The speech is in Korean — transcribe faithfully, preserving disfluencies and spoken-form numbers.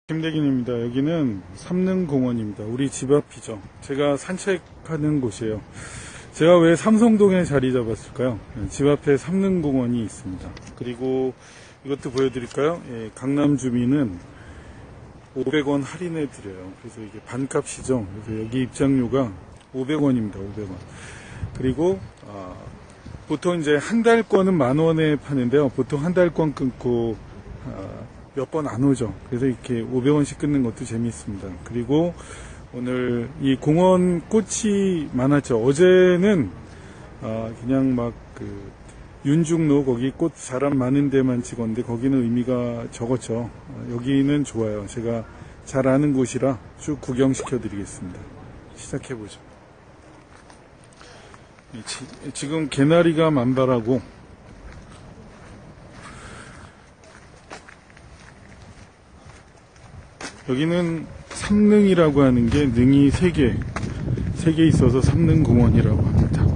김대긴입니다. 여기는 삼릉공원입니다. 우리 집 앞이죠. 제가 산책하는 곳이에요. 제가 왜 삼성동에 자리 잡았을까요? 집 앞에 삼릉공원이 있습니다. 그리고 이것도 보여드릴까요? 예, 강남 주민은 오백 원 할인해 드려요. 그래서 이게 반값이죠. 그래서 여기 입장료가 오백 원입니다. 오백 원. 그리고 아, 보통 이제 한 달권은 만 원에 파는데요. 보통 한 달권 끊고 아, 몇 번 안 오죠. 그래서 이렇게 오백 원씩 끊는 것도 재미있습니다. 그리고 오늘 이 공원 꽃이 많았죠. 어제는 아 그냥 막 그 윤중로 거기 꽃 사람 많은 데만 찍었는데 거기는 의미가 적었죠. 아, 여기는 좋아요. 제가 잘 아는 곳이라 쭉 구경시켜 드리겠습니다. 시작해 보죠. 지금 개나리가 만발하고 여기는 삼릉이라고 하는 게 능이 세 개, 세 개 있어서 삼릉공원이라고 합니다.